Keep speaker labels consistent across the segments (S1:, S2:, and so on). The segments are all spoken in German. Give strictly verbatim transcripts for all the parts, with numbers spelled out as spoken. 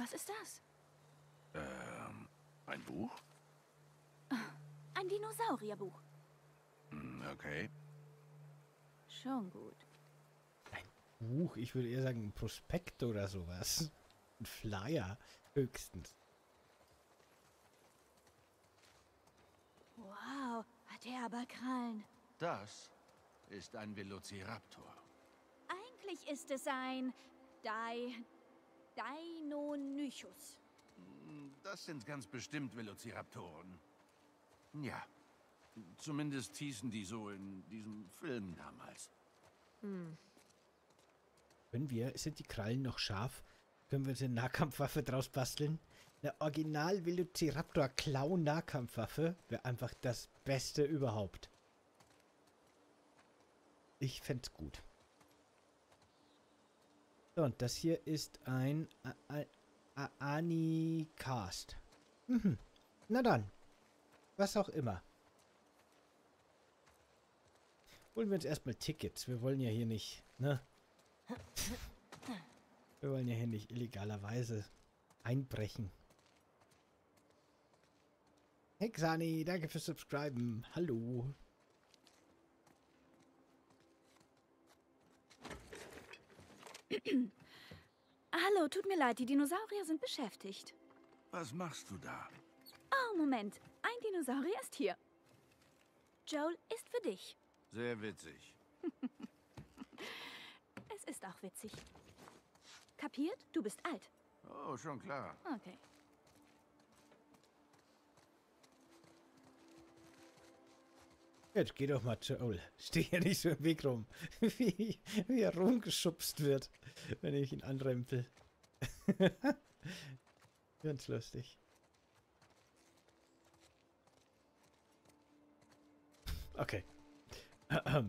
S1: Was ist das?
S2: Ähm, ein Buch?
S1: Ein Dinosaurierbuch.
S2: Hm, okay.
S1: Schon gut.
S3: Buch, ich würde eher sagen ein Prospekt oder sowas. Ein Flyer, höchstens.
S1: Wow, hat er aber Krallen.
S2: Das ist ein Velociraptor.
S1: Eigentlich ist es ein Dai... Deinonychus.
S2: Das sind ganz bestimmt Velociraptoren. Ja. Zumindest hießen die so in diesem Film damals.
S4: Hm.
S3: Können wir, sind die Krallen noch scharf? Können wir uns eine Nahkampfwaffe draus basteln? Eine Original-Velociraptor-Clown-Nahkampfwaffe wäre einfach das Beste überhaupt. Ich fände es gut. So, und das hier ist ein Anicast. Mhm. Na dann. Was auch immer. Holen wir uns erstmal Tickets. Wir wollen ja hier nicht, ne? Wir wollen ja hier nicht illegalerweise einbrechen. Hey Xani, danke fürs Subscriben. Hallo.
S1: Hallo, tut mir leid, die Dinosaurier sind beschäftigt.
S2: Was machst du da?
S1: Oh, Moment. Ein Dinosaurier ist hier. Joel ist für dich.
S2: Sehr witzig.
S1: Es ist auch witzig. Kapiert? Du bist alt.
S2: Oh, schon klar.
S1: Okay.
S3: Jetzt geh doch mal, Joel. Steh hier nicht so im Weg rum. Wie, wie er rumgeschubst wird, wenn ich ihn anrempel. Ganz lustig. Okay. Das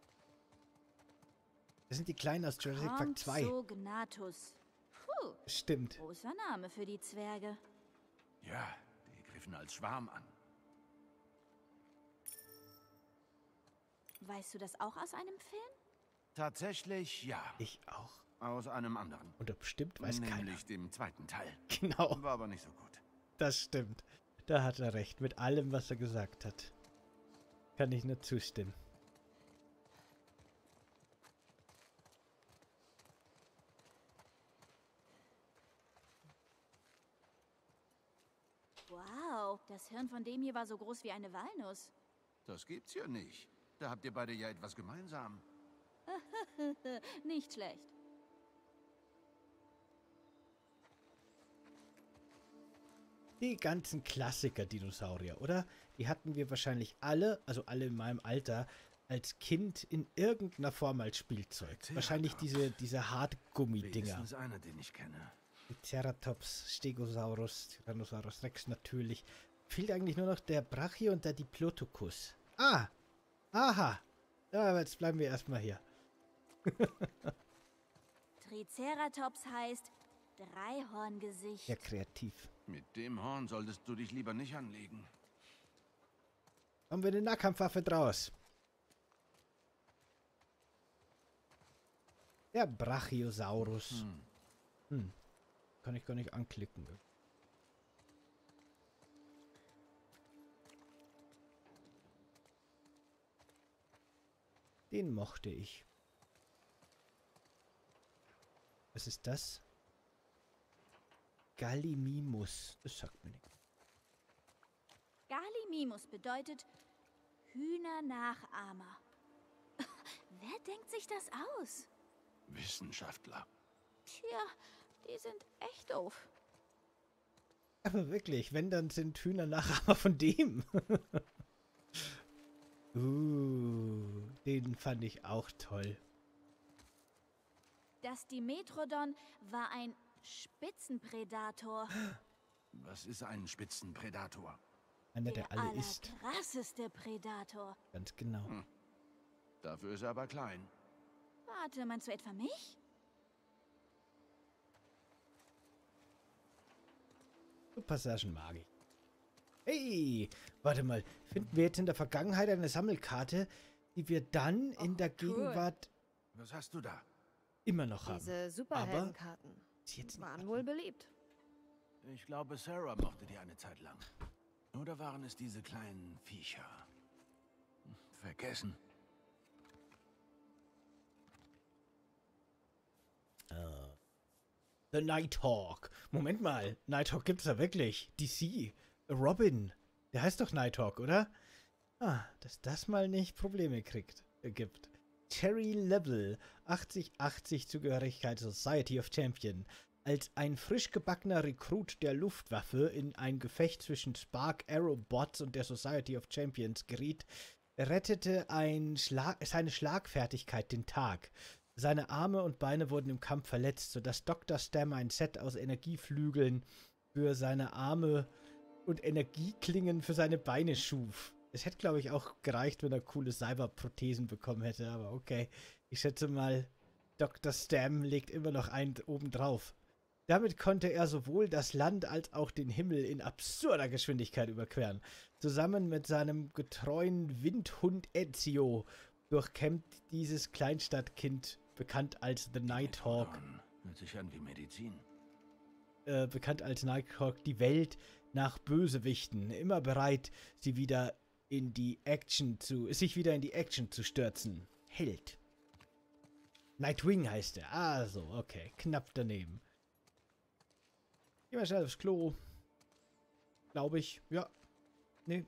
S3: sind die Kleinen aus Jurassic Park zwei.
S1: Compsognathus. Puh,
S3: Stimmt.
S1: großer Name für die Zwerge.
S2: Ja, die griffen als Schwarm an.
S1: Weißt du das auch aus einem Film?
S2: Tatsächlich ja.
S3: Ich auch.
S2: Aus einem anderen.
S3: Und bestimmt weiß keiner.
S2: Nämlich dem zweiten Teil.
S3: Genau,
S2: War aber nicht so gut.
S3: das stimmt. Da hat er recht. Mit allem, was er gesagt hat. Kann ich nur zustimmen.
S1: Wow, das Hirn von dem hier war so groß wie eine Walnuss.
S2: Das gibt's ja nicht. Da habt ihr beide ja etwas gemeinsam.
S1: Nicht schlecht.
S3: Die ganzen Klassiker-Dinosaurier, oder? Die hatten wir wahrscheinlich alle, also alle in meinem Alter, als Kind in irgendeiner Form als Spielzeug.
S2: Triceratops.
S3: Wahrscheinlich diese, diese Hartgummi-Dinger.
S2: Wenigstens einer, den ich kenne.
S3: Triceratops, Stegosaurus, Tyrannosaurus Rex natürlich. Fehlt eigentlich nur noch der Brachio und der Diplodocus. Ah! Aha! Ja, aber jetzt bleiben wir erstmal hier.
S1: Triceratops heißt Dreihorngesicht.
S3: Ja, kreativ.
S2: Mit dem Horn solltest du dich lieber nicht anlegen.
S3: Haben wir eine Nahkampfwaffe draus? Der Brachiosaurus.
S2: Hm.
S3: Hm. Kann ich gar nicht anklicken. Den mochte ich. Was ist das? Gallimimus. Das sagt mir nichts.
S1: Gallimimus bedeutet Hühnernachahmer. Wer denkt sich das aus?
S2: Wissenschaftler.
S1: Tja, die sind echt doof.
S3: Aber wirklich, wenn, dann sind Hühner Nachahmer von dem. uh, den fand ich auch toll.
S1: Das Dimetrodon war ein Spitzenprädator.
S2: Was ist ein Spitzenprädator?
S3: Einer, der,
S1: Der
S3: alle isst.
S1: allerkrasseste Prädator.
S3: Ganz genau.
S2: Hm. Dafür ist er aber klein.
S1: Warte, meinst du etwa mich?
S3: So Passagen mag ich. Hey, warte mal. Finden wir jetzt in der Vergangenheit eine Sammelkarte, die wir dann in
S4: Oh,
S3: der
S4: cool.
S3: Gegenwart
S2: Was hast du da?
S3: immer noch haben?
S4: Diese Superheldenkarten
S3: Ist jetzt
S4: waren wohl beliebt.
S2: Ich glaube, Sarah mochte die eine Zeit lang. Oder waren es diese kleinen Viecher? Vergessen.
S3: Uh, The Nighthawk. Moment mal, Nighthawk gibt's da wirklich. D C. Robin. Der heißt doch Nighthawk, oder? Ah, dass das mal nicht Probleme kriegt, äh, gibt. Terry Level, achtzig achtzig Zugehörigkeit Society of Champion. Als ein frisch gebackener Rekrut der Luftwaffe in ein Gefecht zwischen Spark Arrow Bots und der Society of Champions geriet, rettete ein Schlag seine Schlagfertigkeit den Tag. Seine Arme und Beine wurden im Kampf verletzt, sodass Doktor Stam ein Set aus Energieflügeln für seine Arme und Energieklingen für seine Beine schuf. Es hätte, glaube ich, auch gereicht, wenn er coole Cyberprothesen bekommen hätte, aber okay. Ich schätze mal, Doktor Stam legt immer noch einen obendrauf. Damit konnte er sowohl das Land als auch den Himmel in absurder Geschwindigkeit überqueren. Zusammen mit seinem getreuen Windhund Ezio durchkämmt dieses Kleinstadtkind, bekannt als The Nighthawk,
S2: hört sich an wie Medizin.
S3: Äh, bekannt als Nighthawk, die Welt nach Bösewichten, immer bereit, sie wieder in die Action zu, sich wieder in die Action zu stürzen. Held. Nightwing heißt er. Ah, so, okay. Knapp daneben. Geh mal schnell aufs Klo. Glaube ich. Ja. Nee.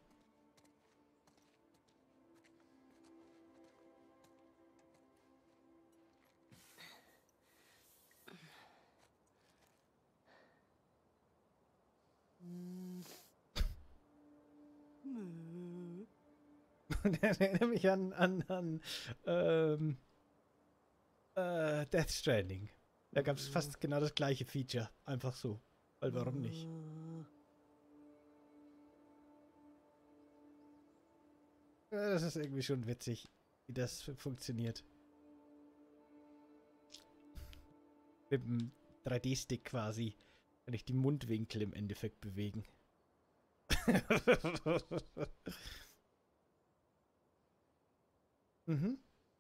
S3: Das erinnert mich an, an, an ähm, äh, Death Stranding. Da gab es fast genau das gleiche Feature. Einfach so. Weil warum nicht? Ja, das ist irgendwie schon witzig, wie das funktioniert. Mit dem drei D-Stick quasi kann ich die Mundwinkel im Endeffekt bewegen. Mhm.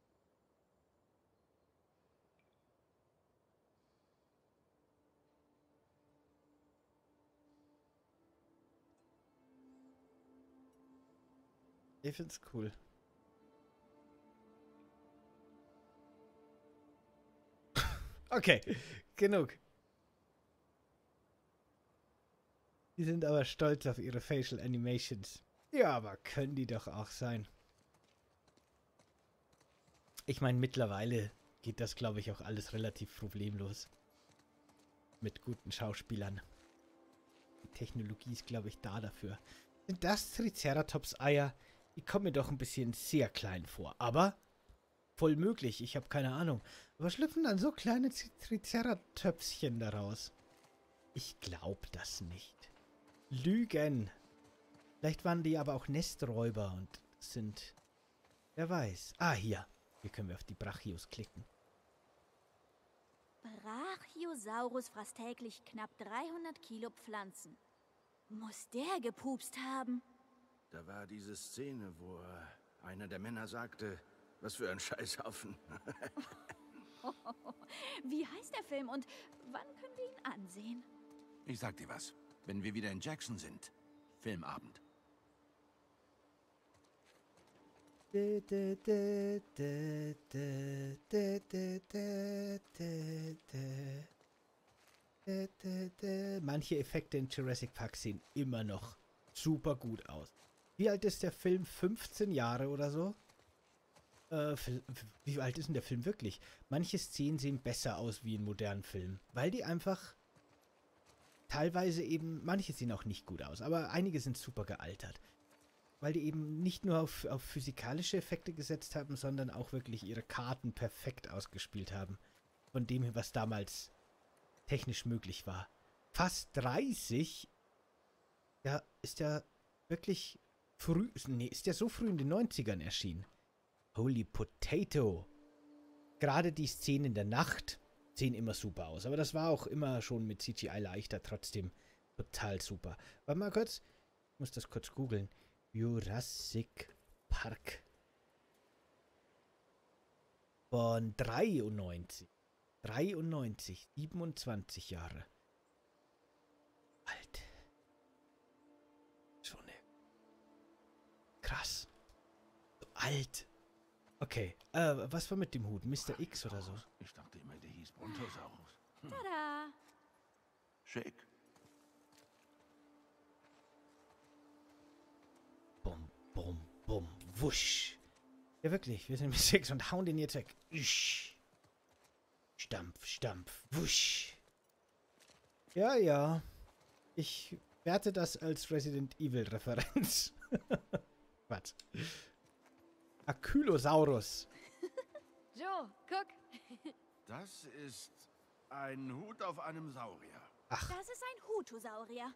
S3: Ich find's cool. Okay, genug. Die sind aber stolz auf ihre Facial Animations. Ja, aber können die doch auch sein. Ich meine, mittlerweile geht das, glaube ich, auch alles relativ problemlos. Mit guten Schauspielern. Die Technologie ist, glaube ich, da dafür. Sind das Triceratops-Eier? Die kommen mir doch ein bisschen sehr klein vor. Aber voll möglich, ich habe keine Ahnung. Aber schlüpfen dann so kleine Triceratops-chen daraus? Ich glaube das nicht. Lügen. Vielleicht waren die aber auch Nesträuber und sind... Wer weiß. Ah, hier. Hier können wir auf die Brachios klicken.
S1: Brachiosaurus fraß täglich knapp dreihundert Kilo Pflanzen. Muss der gepupst haben?
S2: Da war diese Szene, wo äh, einer der Männer sagte, was für ein Scheißhaufen.
S1: Wie heißt der Film und wann können wir ihn ansehen?
S2: Ich sag dir was. Wenn wir wieder in Jackson sind. Filmabend.
S3: Manche Effekte in Jurassic Park sehen immer noch super gut aus. Wie alt ist der Film? fünfzehn Jahre oder so? Äh, wie alt ist denn der Film wirklich? Manche Szenen sehen besser aus wie in modernen Filmen, weil die einfach teilweise eben, manche sehen auch nicht gut aus, aber einige sind super gealtert. Weil die eben nicht nur auf, auf physikalische Effekte gesetzt haben, sondern auch wirklich ihre Karten perfekt ausgespielt haben. Von dem, was damals technisch möglich war. Fast dreißig? Ja, ist ja wirklich früh, nee, ist ja so früh in den neunzigern erschienen. Holy Potato. Gerade die Szenen in der Nacht sehen immer super aus. Aber das war auch immer schon mit C G I leichter, trotzdem total super. Warte mal kurz, ich muss das kurz googeln. Jurassic Park. Von dreiundneunzig. dreiundneunzig, siebenundzwanzig Jahre. alt. Okay, äh, was war mit dem Hut? Mister X oder so?
S2: Ich dachte immer, der hieß Brontosaurus. Hm.
S1: Tada!
S2: Schick.
S3: Bum, bum, bum, wusch. Ja, wirklich, wir sind Mister X und hauen den jetzt weg. Usch. Stampf, stampf, wusch. Ja, ja. Ich werte das als Resident Evil-Referenz. Was? Akylosaurus.
S1: Joe, guck.
S2: Das ist ein Hut auf einem Saurier.
S3: Ach,
S1: Das ist ein Hutosaurier.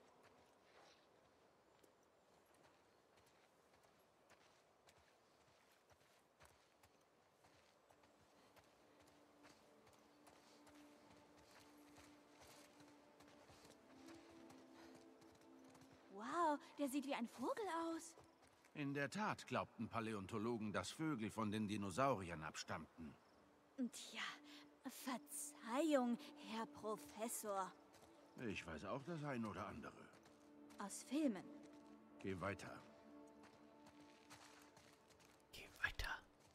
S1: Wow, der sieht wie ein Vogel aus.
S2: In der Tat glaubten Paläontologen, dass Vögel von den Dinosauriern abstammten.
S1: Tja, Verzeihung, Herr Professor.
S2: Ich weiß auch das ein oder andere.
S1: Aus Filmen.
S2: Geh weiter.
S3: geh weiter.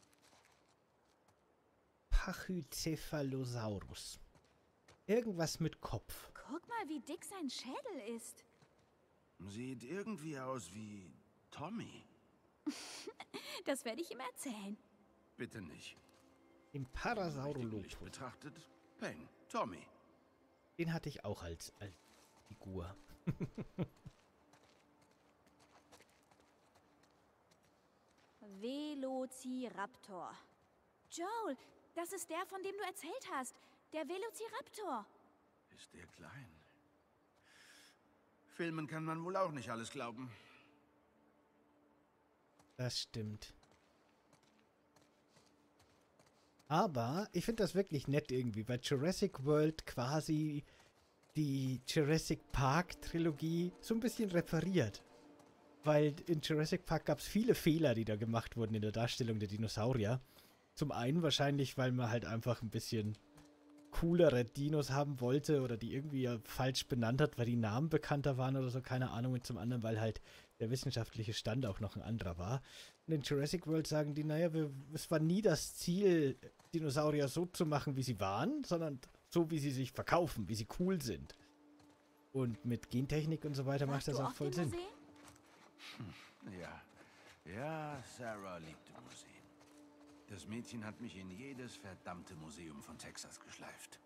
S3: Pachycephalosaurus. Irgendwas mit Kopf.
S1: Guck mal, wie dick sein Schädel ist.
S2: Sieht irgendwie aus wie Tommy.
S1: Das werde ich ihm erzählen.
S2: Bitte nicht.
S3: Im
S2: Richtig
S3: Parasaurolopus.
S2: betrachtet, Peng, Tommy.
S3: Den hatte ich auch als, als Figur.
S1: Velociraptor. Joel, das ist der, von dem du erzählt hast. Der Velociraptor.
S2: Ist der klein? Filmen kann man wohl auch nicht alles glauben.
S3: Das stimmt. Aber ich finde das wirklich nett irgendwie, weil Jurassic World quasi die Jurassic Park Trilogie so ein bisschen repariert. Weil in Jurassic Park gab es viele Fehler, die da gemacht wurden in der Darstellung der Dinosaurier. Zum einen wahrscheinlich, weil man halt einfach ein bisschen coolere Dinos haben wollte oder die irgendwie falsch benannt hat, weil die Namen bekannter waren oder so, keine Ahnung. Und zum anderen, weil halt der wissenschaftliche Stand auch noch ein anderer war. Und in Jurassic World sagen die, naja, wir, es war nie das Ziel, Dinosaurier so zu machen, wie sie waren, sondern so, wie sie sich verkaufen, wie sie cool sind. Und mit Gentechnik und so weiter macht
S1: Warst
S3: das
S1: du
S3: auch
S1: oft
S3: voll
S1: in
S3: Sinn.
S1: Museen?
S2: Ja, ja, Sarah liebte Museen. Das Mädchen hat mich in jedes verdammte Museum von Texas geschleift.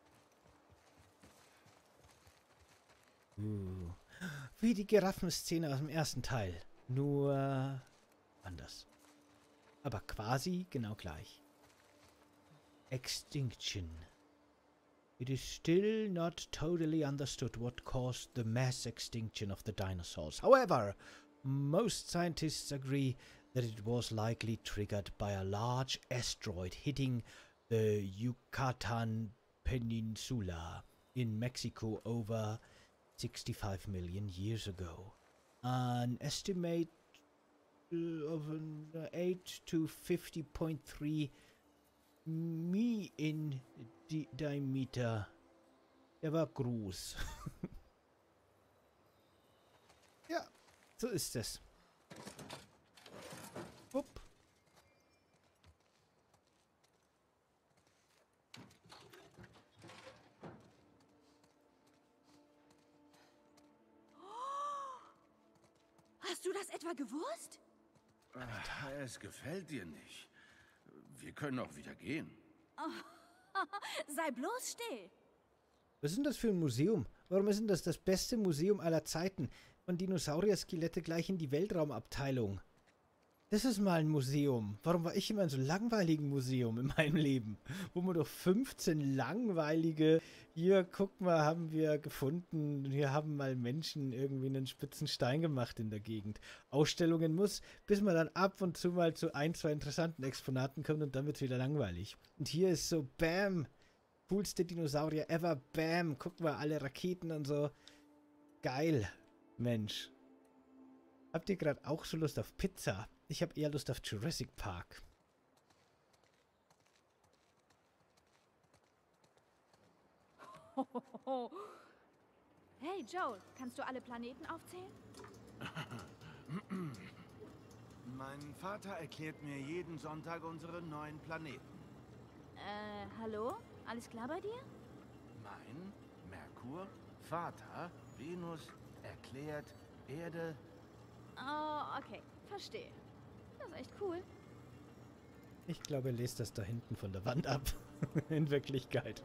S3: Uh, wie die Giraffenszene aus dem ersten Teil. Nur anders. Aber quasi genau gleich. Extinction. It is still not totally understood what caused the mass extinction of the dinosaurs. However, most scientists agree that it was likely triggered by a large asteroid hitting the Yucatan Peninsula in Mexico over sixty-five million years ago. An estimate uh, of an eight to fifty point three mi in di diameter. Der war groß. Ja, so ist es. Upp.
S1: Hast du das etwa gewusst?
S2: Ach, es gefällt dir nicht. Wir können auch wieder gehen.
S1: Sei bloß still.
S3: Was ist denn das für ein Museum? Warum ist denn das das beste Museum aller Zeiten? Von Dinosaurier-Skelette gleich in die Weltraumabteilung. Das ist mal ein Museum. Warum war ich immer in so einem langweiligen Museum in meinem Leben? Wo man doch fünfzehn langweilige... Hier, guck mal, haben wir gefunden. Hier haben mal Menschen irgendwie einen spitzen Stein gemacht in der Gegend. Ausstellungen muss, bis man dann ab und zu mal zu ein, zwei interessanten Exponaten kommt und dann wird es wieder langweilig. Und hier ist so, bam, coolste Dinosaurier ever, bam, guck mal, alle Raketen und so. Geil, Mensch. Habt ihr gerade auch so Lust auf Pizza? Ich habe eher Lust auf Jurassic Park.
S1: Hey Joel, kannst du alle Planeten aufzählen?
S2: Mein Vater erklärt mir jeden Sonntag unsere neuen Planeten.
S1: Äh, hallo? Alles klar bei dir?
S2: Mein, Merkur, Vater, Venus, erklärt, Erde.
S1: Oh, okay. Verstehe. Das ist echt cool.
S3: Ich glaube, er lest das da hinten von der Wand ab. In Wirklichkeit.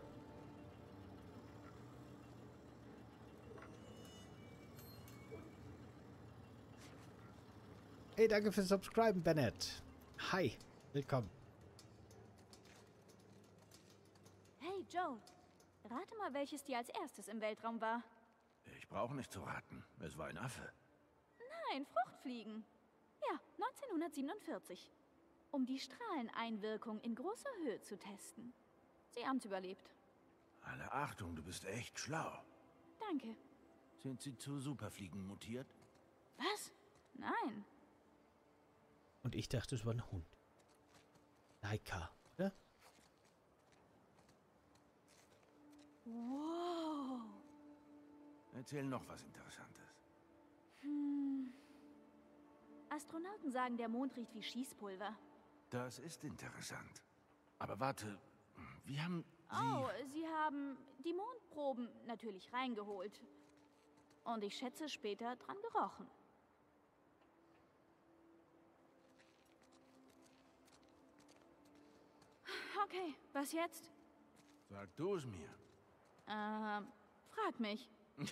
S3: Hey, danke fürs Subscriben, Bennett. Hi, willkommen.
S1: Hey, Joel. Rate mal, welches dir als erstes im Weltraum war.
S2: Ich brauche nicht zu raten. Es war ein Affe.
S1: Nein, Fruchtfliegen. Ja, neunzehnhundertsiebenundvierzig. Um die Strahleneinwirkung in großer Höhe zu testen. Sie haben's überlebt.
S2: Alle Achtung, du bist echt schlau.
S1: Danke.
S2: Sind sie zu Superfliegen mutiert?
S1: Was? Nein.
S3: Und ich dachte, es war ein Hund. Laika, oder?
S1: Wow.
S2: Erzähl noch was Interessantes.
S1: Hm. Astronauten sagen, der Mond riecht wie Schießpulver.
S2: Das ist interessant. Aber warte, wie haben Sie...
S1: Oh, sie haben die Mondproben natürlich reingeholt. Und ich schätze später dran gerochen. Okay, was jetzt?
S2: Sag du es mir.
S1: Ähm, frag mich.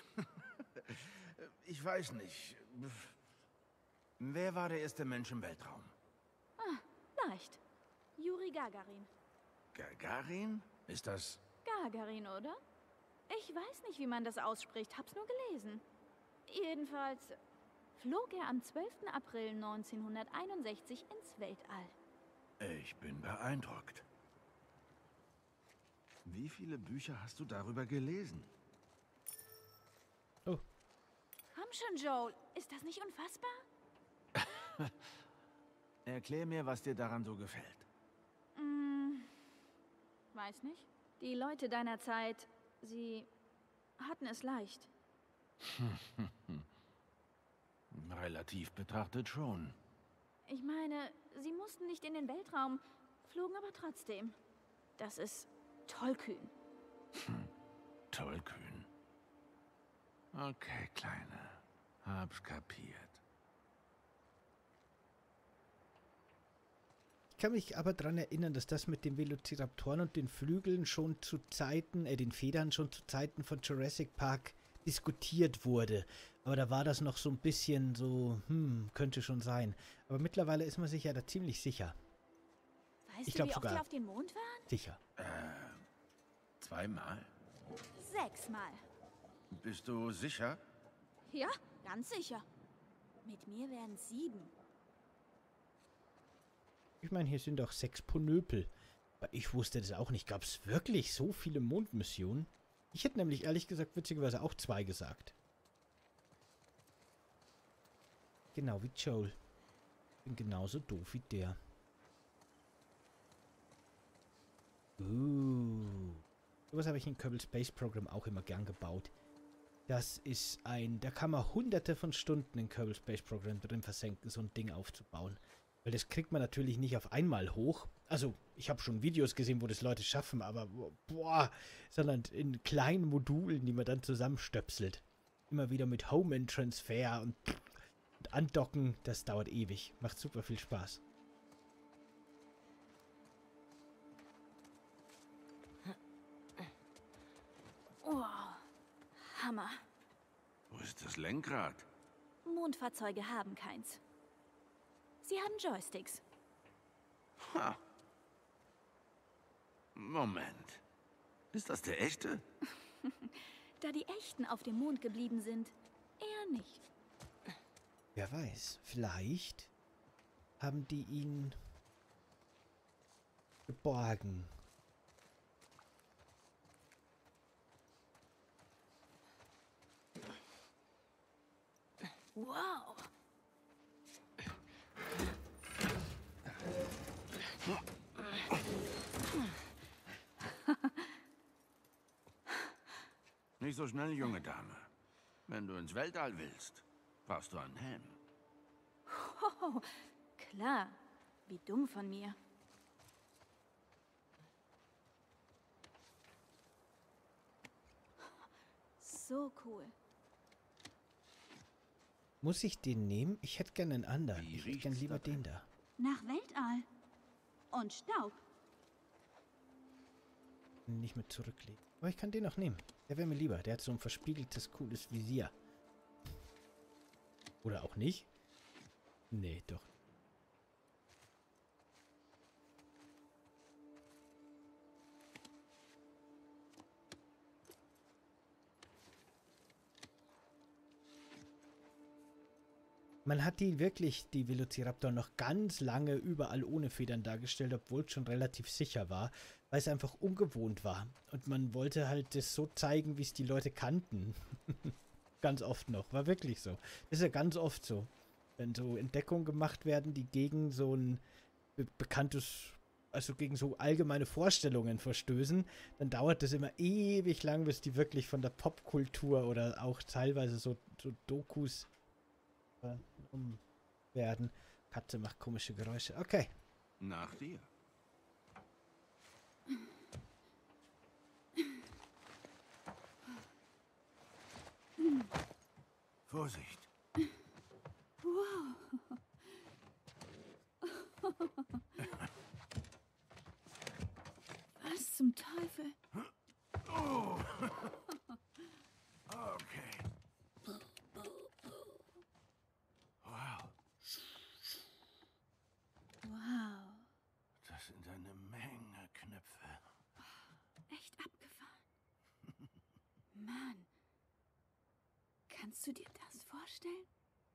S2: Ich weiß nicht. Wer war der erste Mensch im Weltraum?
S1: Ah, leicht. Juri Gagarin.
S2: Gagarin? Ist das...
S1: Gagarin, oder? Ich weiß nicht, wie man das ausspricht, hab's nur gelesen. Jedenfalls flog er am zwölften April neunzehnhunderteinundsechzig ins Weltall.
S2: Ich bin beeindruckt. Wie viele Bücher hast du darüber gelesen?
S3: Oh.
S1: Komm schon, Joel. Ist das nicht unfassbar?
S2: Erklär mir, was dir daran so gefällt.
S1: Hm, weiß nicht. Die Leute deiner Zeit, sie hatten es leicht.
S2: Relativ betrachtet schon.
S1: Ich meine, sie mussten nicht in den Weltraum, flogen aber trotzdem. Das ist tollkühn.
S2: Hm, tollkühn. Okay, Kleine. Hab's kapiert.
S3: Ich kann mich aber daran erinnern, dass das mit den Velociraptoren und den Flügeln schon zu Zeiten, äh, den Federn schon zu Zeiten von Jurassic Park diskutiert wurde. Aber da war das noch so ein bisschen so, hm, könnte schon sein. Aber mittlerweile ist man sich ja da ziemlich sicher.
S1: Weißt
S3: Ich
S1: du,
S3: glaub
S1: wie oft
S3: sogar-
S1: wir auf den Mond waren?
S3: Sicher.
S2: Äh, zweimal?
S1: Sechsmal.
S2: Bist du sicher?
S1: Ja, ganz sicher. Mit mir wären es sieben.
S3: Ich meine, hier sind doch sechs Ponöpel. Aber ich wusste das auch nicht. Gab es wirklich so viele Mondmissionen? Ich hätte nämlich ehrlich gesagt witzigerweise auch zwei gesagt. Genau wie Joel. Bin genauso doof wie der. Uh. Sowas habe ich in Kerbal Space Program auch immer gern gebaut. Das ist ein... Da kann man hunderte von Stunden in Kerbal Space Program drin versenken, so ein Ding aufzubauen. Weil das kriegt man natürlich nicht auf einmal hoch. Also, ich habe schon Videos gesehen, wo das Leute schaffen, aber boah, sondern in kleinen Modulen, die man dann zusammenstöpselt. Immer wieder mit Home and Transfer und, und andocken, das dauert ewig. Macht super viel Spaß.
S1: Oh, Hammer.
S2: Wo ist das Lenkrad?
S1: Mondfahrzeuge haben keins. Sie haben Joysticks.
S2: Ha. Moment. Ist das der echte?
S1: Da die Echten auf dem Mond geblieben sind, eher nicht.
S3: Wer weiß, vielleicht haben die ihn geborgen.
S1: Wow.
S2: Nicht so schnell, junge Dame. Wenn du ins Weltall willst, brauchst du einen Helm.
S1: Oh, Klar, wie dumm von mir. So cool.
S3: Muss ich den nehmen? Ich hätte gerne einen anderen.
S2: Wie
S3: Ich hätte gerne
S2: riecht's
S3: lieber
S2: da drin?
S3: den da.
S4: Nach Weltall. Und Staub.
S3: Nicht mit zurücklegen. Aber ich kann den auch nehmen. Der wäre mir lieber. Der hat so ein verspiegeltes, cooles Visier. Oder auch nicht? Nee, doch. Man hat die wirklich, die Velociraptor, noch ganz lange überall ohne Federn dargestellt, obwohl es schon relativ sicher war, weil es einfach ungewohnt war. Und man wollte halt das so zeigen, wie es die Leute kannten. Ganz oft noch. War wirklich so. Das ist ja ganz oft so. Wenn so Entdeckungen gemacht werden, die gegen so ein be bekanntes, also gegen so allgemeine Vorstellungen verstößen, dann dauert das immer ewig lang, bis die wirklich von der Popkultur oder auch teilweise so, so Dokus um werden. Katze macht komische Geräusche. Okay.
S2: Nach dir. Vorsicht.
S4: Wow.
S1: Was zum Teufel?
S2: Oh. Okay. Wow.
S1: Wow.
S2: Das sind eine Menge Knöpfe.
S1: Echt abgefahren. Mann. Kannst du dir das vorstellen?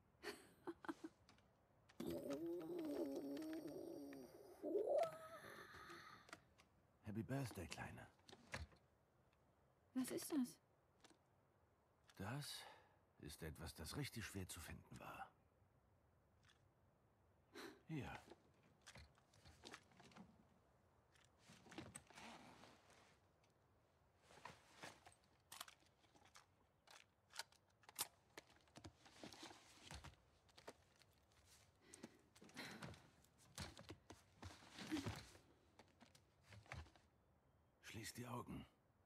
S2: Happy Birthday, Kleine.
S1: Was ist das?
S2: Das ist etwas, das richtig schwer zu finden war. Hier. Schließ die Augen.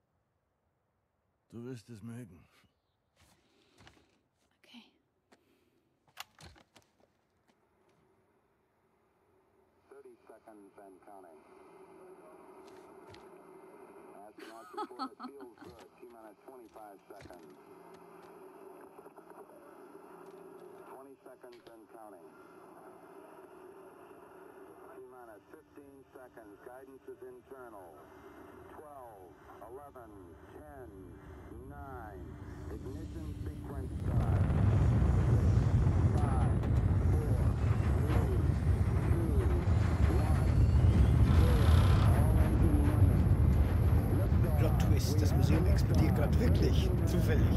S2: Du wirst es mögen.
S1: Okay.
S5: thirty seconds and counting. Astronauts report it feels good. T-minus twenty-five seconds. twenty seconds and counting. T-minus fifteen seconds. Guidance is internal. twelve, eleven, ten, nine. Ignition sequence start. five, four, three, two, one, zero.
S3: Plot Twist. Das Museum explodiert gerade wirklich. Zufällig.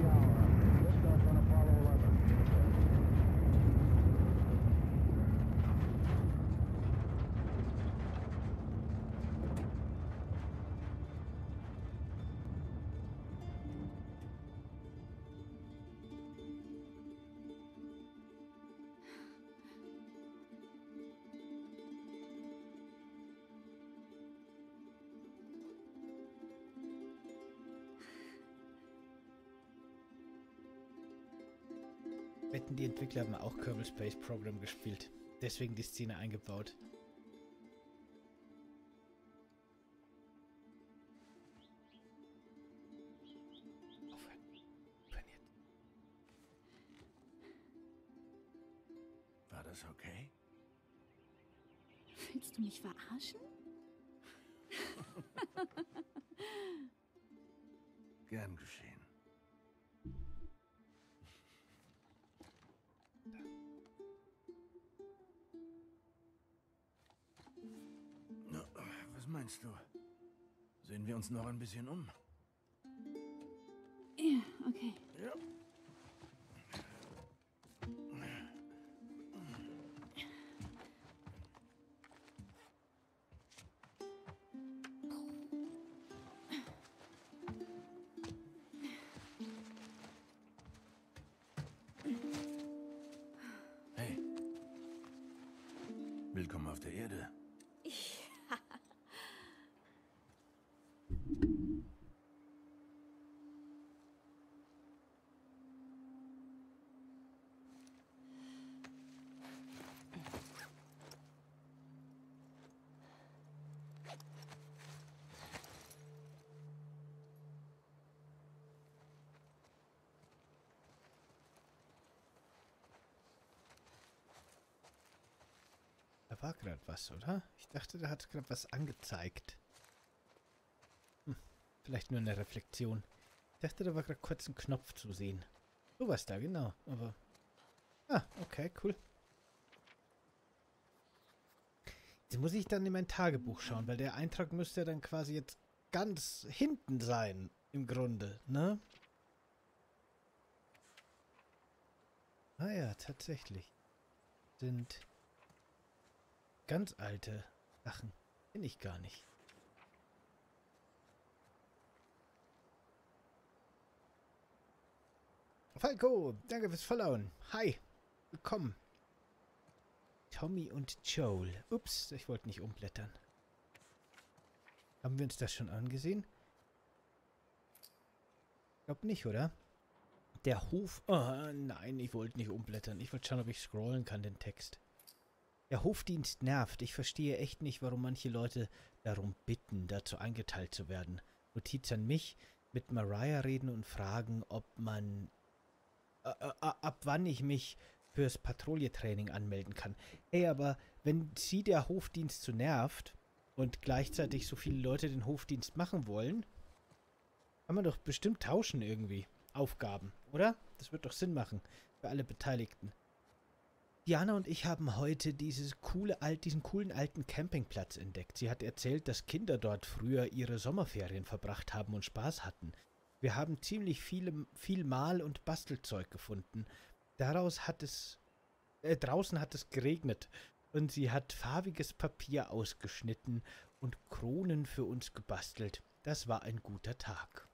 S3: Wetten, die Entwickler haben auch Kerbal Space Program gespielt. Deswegen die Szene eingebaut. Aufhören. Aufhören jetzt.
S2: War das okay?
S1: Willst du mich verarschen?
S2: Gern geschehen. Na, was meinst du? Sehen wir uns noch ein bisschen um?
S1: Ja, okay.
S2: Ja. Hey. Willkommen auf der Erde.
S3: Da war gerade was, oder? Ich dachte, da hat gerade was angezeigt. Hm, vielleicht nur eine Reflexion. Ich dachte, da war gerade kurz ein Knopf zu sehen. So was da, genau. Aber. Ah, okay, cool. Jetzt muss ich dann in mein Tagebuch schauen, weil der Eintrag müsste dann quasi jetzt ganz hinten sein, im Grunde, ne? Ah ja, tatsächlich. Sind ganz alte Sachen. Kenne ich gar nicht. Falco, danke fürs Followen. Hi, willkommen. Tommy und Joel. Ups, ich wollte nicht umblättern. Haben wir uns das schon angesehen? Ich glaube nicht, oder? Der Hof... Oh, nein, ich wollte nicht umblättern. Ich wollte schauen, ob ich scrollen kann, den Text. Der Hofdienst nervt. Ich verstehe echt nicht, warum manche Leute darum bitten, dazu eingeteilt zu werden. Notiz an mich, mit Mariah reden und fragen, ob man... Äh, äh, ab wann ich mich fürs Patrouilletraining anmelden kann. Ey, aber wenn sie der Hofdienst so nervt und gleichzeitig so viele Leute den Hofdienst machen wollen, kann man doch bestimmt tauschen irgendwie. Aufgaben, oder? Das wird doch Sinn machen für alle Beteiligten. Diana und ich haben heute dieses coole, alt, diesen coolen alten Campingplatz entdeckt. Sie hat erzählt, dass Kinder dort früher ihre Sommerferien verbracht haben und Spaß hatten. Wir haben ziemlich viele, viel Mal- und Bastelzeug gefunden. Daraus hat es, äh, draußen hat es geregnet und sie hat farbiges Papier ausgeschnitten und Kronen für uns gebastelt. Das war ein guter Tag.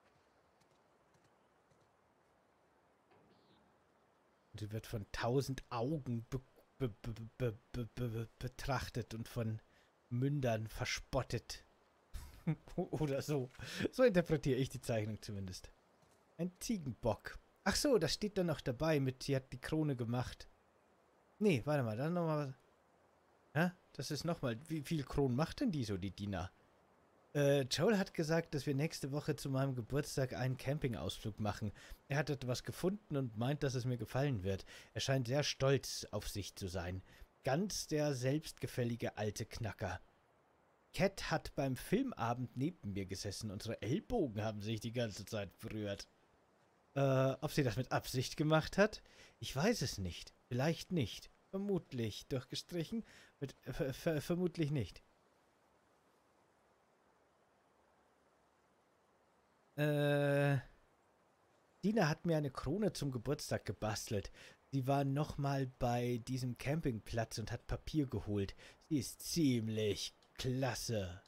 S3: Und sie wird von tausend Augen be be be be be betrachtet und von Mündern verspottet. Oder so. So interpretiere ich die Zeichnung zumindest. Ein Ziegenbock. Ach so, das steht dann noch dabei mit, sie hat die Krone gemacht. Nee, warte mal, dann nochmal. Hä? Das ist nochmal. Wie viel Kronen macht denn die so, die Diener? Äh, Joel hat gesagt, dass wir nächste Woche zu meinem Geburtstag einen Campingausflug machen. Er hat etwas gefunden und meint, dass es mir gefallen wird. Er scheint sehr stolz auf sich zu sein. Ganz der selbstgefällige alte Knacker. Cat hat beim Filmabend neben mir gesessen. Unsere Ellbogen haben sich die ganze Zeit berührt. Äh, ob sie das mit Absicht gemacht hat? Ich weiß es nicht. Vielleicht nicht. Vermutlich. Durchgestrichen? Mit, ver ver vermutlich nicht. Äh, Dina hat mir eine Krone zum Geburtstag gebastelt. Sie war nochmal bei diesem Campingplatz und hat Papier geholt. Sie ist ziemlich klasse.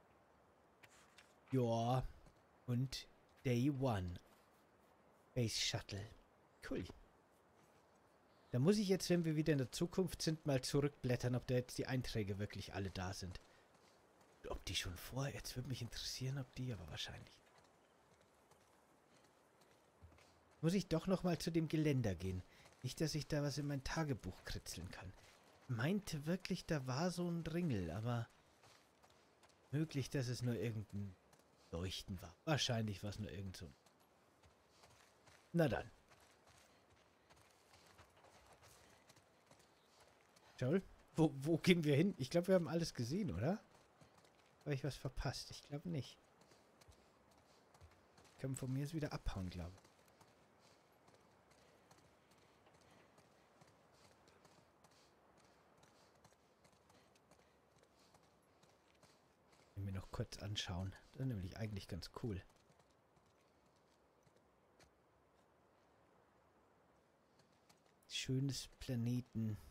S3: Ja. Und Day One. Space Shuttle. Cool. Da muss ich jetzt, wenn wir wieder in der Zukunft sind, mal zurückblättern, ob da jetzt die Einträge wirklich alle da sind. Ob die schon vor... Jetzt würde mich interessieren, ob die, aber wahrscheinlich. Muss ich doch noch mal zu dem Geländer gehen. Nicht, dass ich da was in mein Tagebuch kritzeln kann. Meinte wirklich, da war so ein Ringel, aber möglich, dass es nur irgendein Leuchten war. Wahrscheinlich war es nur irgend so ein... Na dann. Joel, wo, wo gehen wir hin? Ich glaube, wir haben alles gesehen, oder? Habe ich was verpasst? Ich glaube nicht. Können von mir jetzt wieder abhauen, glaube ich. Mir noch kurz anschauen. Das ist nämlich eigentlich ganz cool. Schönes Planeten.